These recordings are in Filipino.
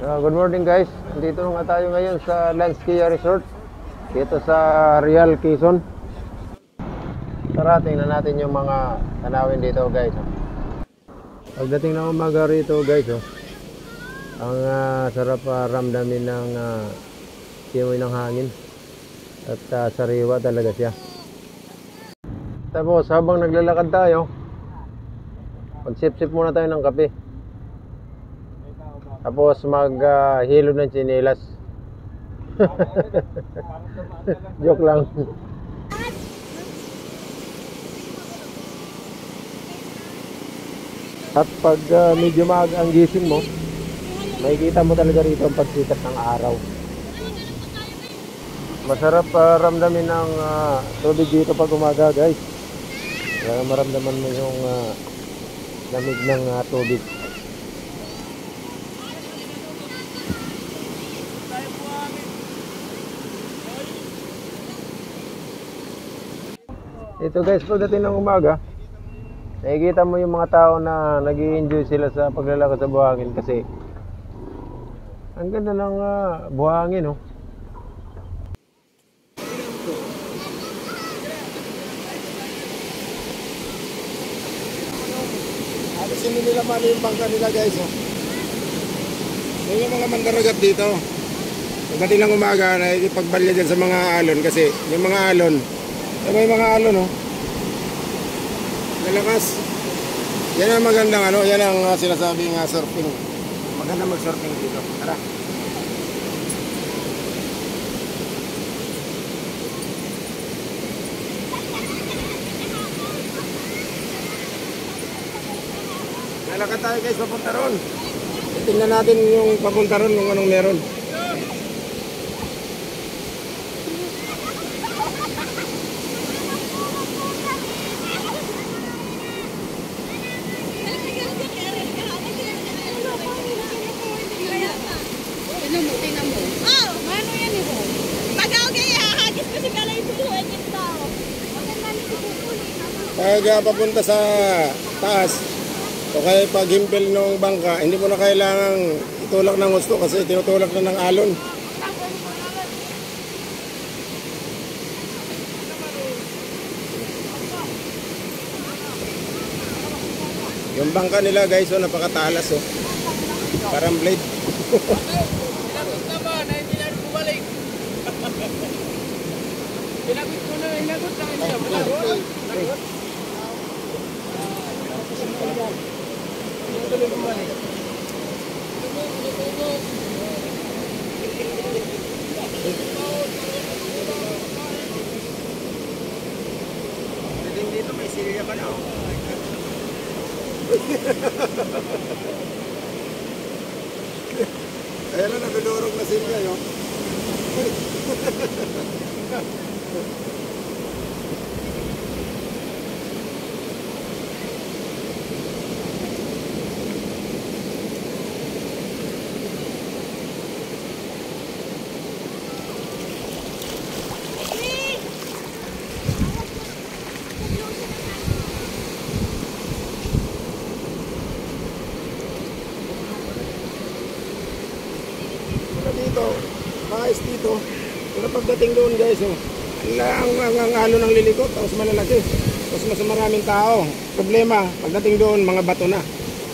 Good morning guys. Dito nga tayo ngayon sa Landskia Resort dito sa Real Quezon. Tara, tingnan natin yung mga tanawin dito guys. Pagdating ng umaga rito guys, ang sarap ramdamin ng simoy ng hangin at sariwa talaga siya. Tapos habang naglalakad tayo, magsip-sip muna tayo ng kape. Tapos maghilod ng tsinelas. Joke lang. At pag medyo maaga ang gising mo, makikita mo talaga rito ang pagsikat ng araw. Masarap ramdamin ng tubig dito pag umaga guys. Kaya maramdaman mo yung lamig ng tubig. Ito guys, pagdating ng umaga, nakikita mo yung mga tao na nag-i-enjoy sila sa paglalakad sa buhangin kasi ang ganda ng buhangin, Kasi nila mali yung bangka nila guys, yung mga mandaragat dito. Pagdating ng umaga, nakikipagbalya dyan sa mga alon kasi yung mga alon, may mga alon, lalakas. Yan ang magandang yan ang sinasabing surfing. Maganda mag-surfing dito. Tara. Lalakad tayo guys, papunta ron. Tingnan natin yung papunta ron kung anong meron. Pag papunta sa taas o kaya pag himpel ng bangka, hindi mo na kailangang itulak ng gusto kasi tinutulak na ng alon. Yung bangka nila guys, napakatalas, parang blade. Hinagot naman, hindi na bumalik. Hinagot ko na, hinagot na. Hinagot. Dito may silya pa na. Ayan na, nagdurog na silya yun. Dito, mga is dito, pero pagdating doon guys, ang halo ng lilikot, tapos malalaki, tapos mas maraming tao. Problema, pagdating doon, mga bato na.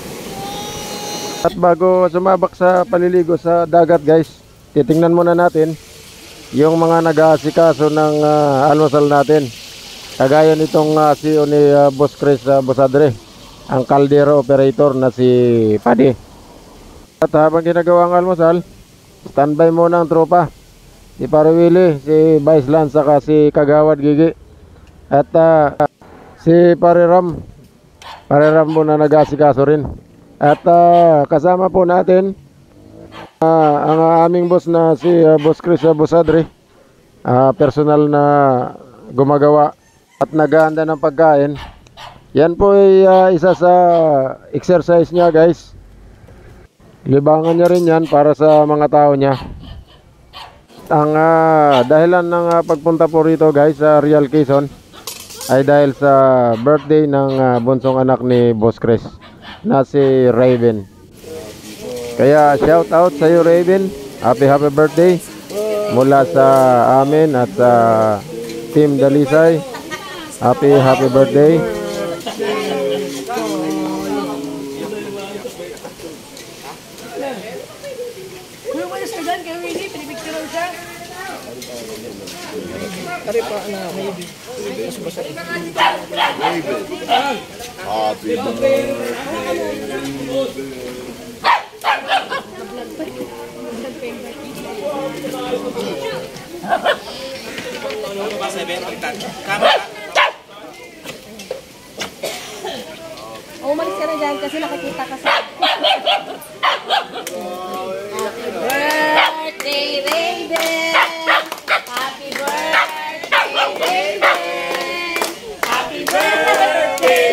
At bago sumabak sa paliligo sa dagat guys, titingnan muna natin yung mga nag-aasikaso ng almusal natin. Kagaya nitong CEO ni Boss Chris Bosadre, ang kaldero operator na si Paddy. At habang ginagawa ang almusal, standby muna ang tropa. Si Pare Willie, si Vice Lance, saka si Kagawad Gigi. At si Pare Ram muna nag-aasikaso rin. At kasama po natin ang aming boss na si Boss Chris Bosadre, personal na gumagawa at naghahanda ng pagkain. Yan po ay isa sa exercise niya guys. Libangan niya rin yan para sa mga tao niya. Ang dahilan ng pagpunta po rito guys sa Real Quezon ay dahil sa birthday ng bunsong anak ni Boss Chris na si Raven. Kaya shout out sa iyo, Raven. Happy birthday mula sa amin at sa Team Dalisay. Happy birthday. Kuya, malas ka dyan, kaya Winnie, pinipicture siya. Kari pa na maybe. Happy birthday. Umalis ka na dyan kasi nakikita ka sa... Happy birthday, Raven! Happy birthday, Raven! Happy birthday!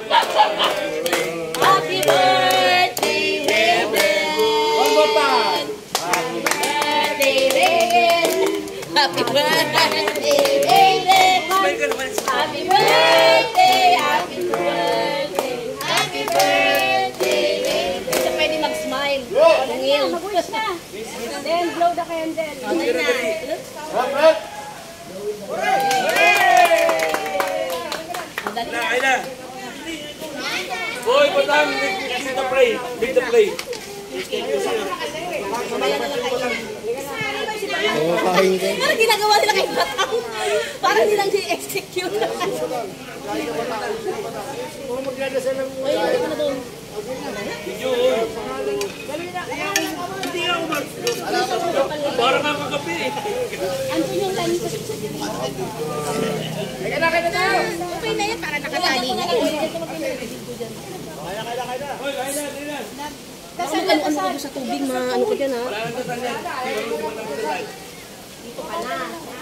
Happy birthday, Raven! One more time. Happy birthday, Raven! Happy birthday, Raven! Happy birthday! Happy birthday! Happy birthday, Raven! Kasi pwede mag-smile. Nangil. Mag-wish na. Then, blow the candle. Okay na. Ay na. Boy, patang, lead the play. Lead the play. Parang ginagawa nila kay Batang. Parang nilang di-execute. Ayun, ano doon? Para nga kagabi. Ano yung line ko? Okay na yan, para nakatali na. Kasi ano ka sa tubig, ano ka dyan ha? Dito ka na.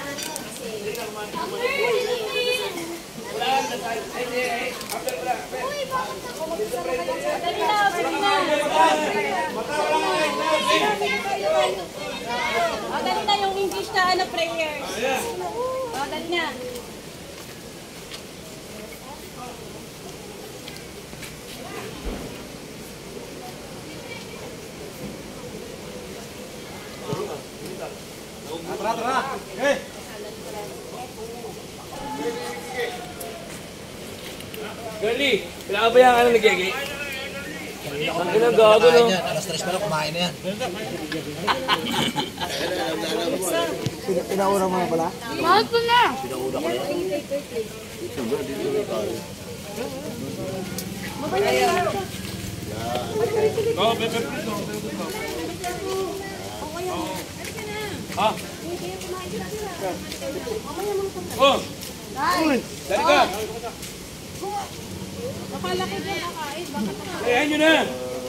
Dali na yung English na prayers. Dali na. Girlie, kailangan ba yung nagiging? Ang ilang gago, no? Alas 3 pa lang kumain na yan. Pinaura mo na pala? Mahal ko na. Oo, pepe. Ha? Oh! Dali ka! Napalaki dyan nakain. Ayan nyo na!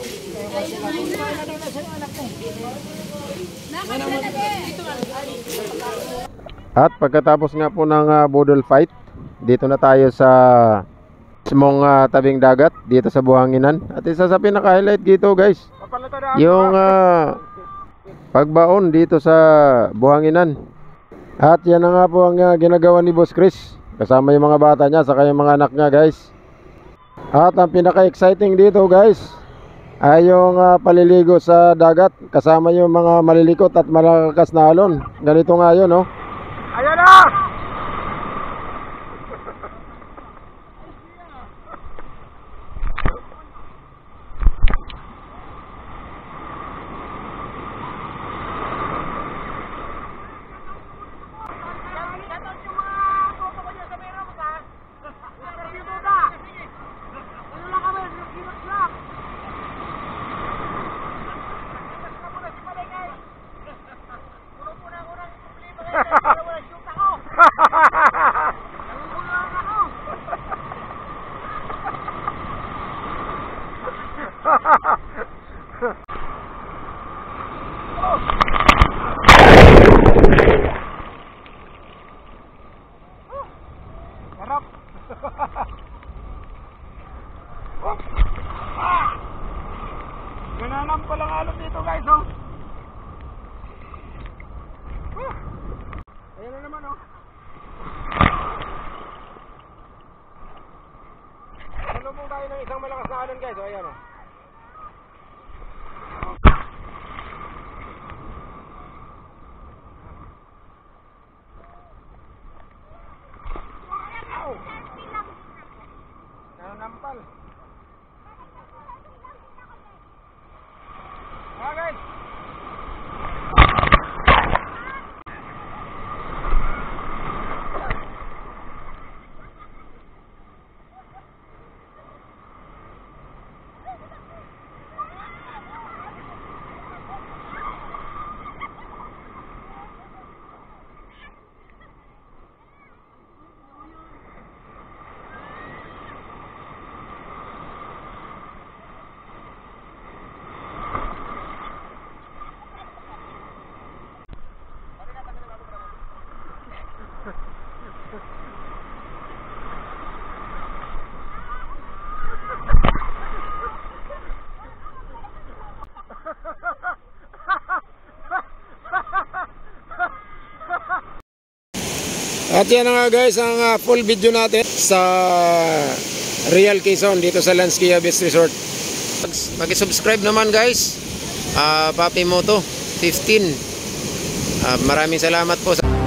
At pagkatapos nga po ng budol fight, dito na tayo sa mismong tabing dagat dito sa Buhanginan. At isa sa pinaka-highlight dito, guys, yung pagbaon dito sa Buhanginan. At yan na nga po ang ginagawa ni Boss Chris kasama yung mga bata niya saka yung mga anak niya, guys. At ang pinaka-exciting dito, guys, ay yung paliligo sa dagat kasama yung mga malilikot at malakas na alon. Ganito nga yun, no? Ayan na! Harap. Gananam palang alon dito, guys, oh. Ayan na naman, oh. Salubong tayo ng isang malakas na alon, guys, oh. Ayan, oh. At yan na nga guys ang full video natin sa Real Quezon dito sa Lanskia Beach Resort. Mag-subscribe naman guys. Papi Moto 15. Maraming salamat po sa